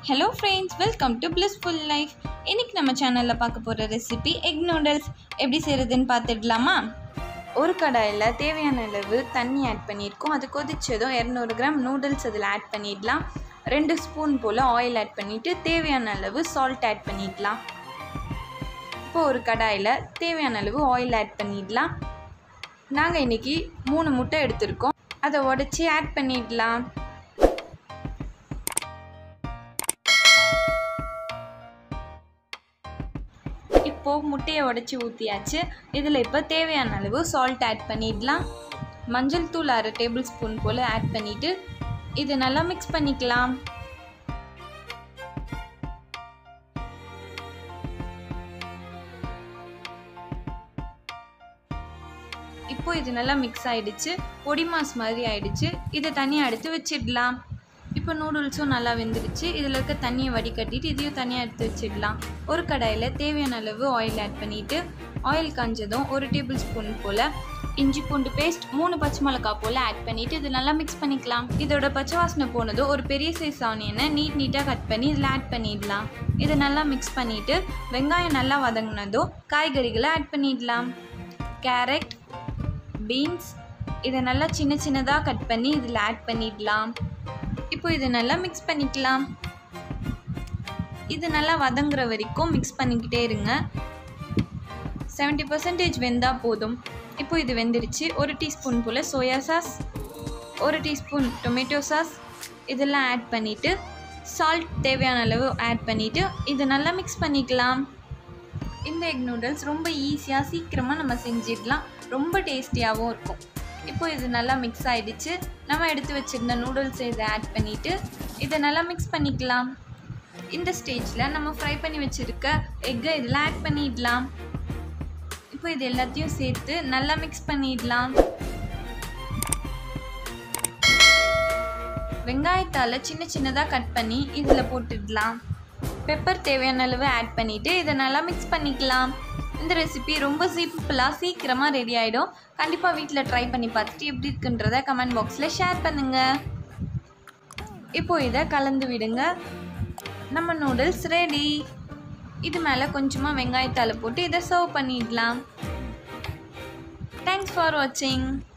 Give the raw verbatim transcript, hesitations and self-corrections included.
Hello friends, welcome to Blissful Life. இன்னைக்கு நம்ம சேனல்ல பார்க்க போற ரெசிபி எக் நூடுல்ஸ். எப்படி செய்யறதுன்னு பார்த்துடலாமா? ஒரு கடாயில தேவையான அளவு தண்ணி ஆட் பண்ணியிருக்கோம். அது கொதிச்சதும் இருநூறு கிராம் நூடுல்ஸ் அதில் ஆட் பண்ணிடலாம். ரெண்டு ஸ்பூன் போல் ஆயில் ஆட் பண்ணிவிட்டு தேவையான அளவு சால்ட் ஆட் பண்ணிடலாம். இப்போ ஒரு கடாயில் தேவையான அளவு ஆயில் ஆட் பண்ணிடலாம். நாங்கள் இன்றைக்கி மூணு முட்டை எடுத்திருக்கோம். அதை உடச்சி ஆட் பண்ணிடலாம். இப்போது முட்டையை உடச்சி ஊற்றியாச்சு. இதில் இப்போ தேவையான அளவு சால்ட் ஆட் பண்ணிடலாம். மஞ்சள் தூள் அரை டேபிள் ஸ்பூன் போல் ஆட் பண்ணிவிட்டு இது நல்லா மிக்ஸ் பண்ணிக்கலாம். இப்போ இது நல்லா மிக்ஸ் ஆகிடுச்சு, பொடி மாஸ் மாதிரி ஆயிடுச்சு. இதை தனியாக எடுத்து வச்சிடலாம். இப்போ நூடுல்ஸும் நல்லா வெந்துடுச்சு. இதில் இருக்க தண்ணியை வடிகட்டிட்டு இதையும் தனியாக எடுத்து வச்சிடலாம். ஒரு கடாயில் தேவையான அளவு ஆயில் ஆட் பண்ணிவிட்டு ஆயில் காஞ்சதும் ஒரு டேபிள் ஸ்பூன் போல் இஞ்சி பூண்டு பேஸ்ட், மூணு பச்சை மிளகா போல் ஆட் பண்ணிவிட்டு இது நல்லா மிக்ஸ் பண்ணிக்கலாம். இதோட பச்சை வாசனை போனதும் ஒரு பெரிய சைஸ் ஆனியனை நீட் நீட்டாக கட் பண்ணி இதில் ஆட் பண்ணிடலாம். இதை நல்லா மிக்ஸ் பண்ணிவிட்டு வெங்காயம் நல்லா வதங்கினதும் காய்கறிகளை ஆட் பண்ணிடலாம். கேரட், பீன்ஸ் இதை நல்லா சின்ன சின்னதாக கட் பண்ணி இதில் ஆட் பண்ணிடலாம். இப்போ இது நல்லா மிக்ஸ் பண்ணிக்கலாம். இது நல்லா வதங்குற வரைக்கும் மிக்ஸ் பண்ணிக்கிட்டே இருங்க. செவன்ட்டி பர்சன்டேஜ் வெந்தால் போதும். இப்போ இது வெந்துடுச்சு. ஒரு டீஸ்பூன் போல் சோயா சாஸ், ஒரு டீஸ்பூன் டொமேட்டோ சாஸ் இதெல்லாம் ஆட் பண்ணிவிட்டு சால்ட் தேவையான அளவு ஆட் பண்ணிவிட்டு இது நல்லா மிக்ஸ் பண்ணிக்கலாம். இந்த எக் நூடுல்ஸ் ரொம்ப ஈஸியாக சீக்கிரமாக நம்ம செஞ்சிடலாம். ரொம்ப டேஸ்டியாகவும் இருக்கும். இப்போ இது நல்லா மிக்ஸ் ஆகிடுச்சு. நம்ம எடுத்து வச்சுருந்த நூடுல்ஸை இதை ஆட் பண்ணிவிட்டு இதை நல்லா மிக்ஸ் பண்ணிக்கலாம். இந்த ஸ்டேஜில் நம்ம ஃப்ரை பண்ணி வச்சுருக்க எக்கை இதில் ஆட் பண்ணிடலாம். இப்போ இது எல்லாத்தையும் சேர்த்து நல்லா மிக்ஸ் பண்ணிடலாம். வெங்காயத்தால் சின்ன சின்னதாக கட் பண்ணி இதில் போட்டுடலாம். பெப்பர் தேவையான அளவு ஆட் பண்ணிவிட்டு இதை நல்லா மிக்ஸ் பண்ணிக்கலாம். இந்த ரெசிபி ரொம்ப சிம்பிளாக சீக்கிரமாக ரெடி ஆகிடும். கண்டிப்பாக வீட்டில் ட்ரை பண்ணி பார்த்துட்டு எப்படி இருக்குன்றதை கமெண்ட் பாக்ஸில் ஷேர் பண்ணுங்கள். இப்போது இதை கலந்து விடுங்க. நம்ம நூடுல்ஸ் ரெடி. இது மேலே கொஞ்சமாக வெங்காயத்தால் போட்டு இதை சர்வ் பண்ணிடலாம். தேங்க்ஸ் ஃபார் வாட்சிங்.